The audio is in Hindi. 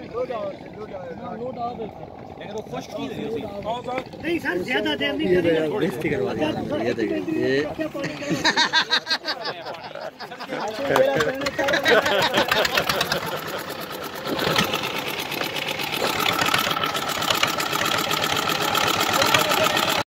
लेकिन वो खुश की नहीं सर, ज्यादा देर नहीं करेंगे। बेइज्जती करवा दी ये देखिए ये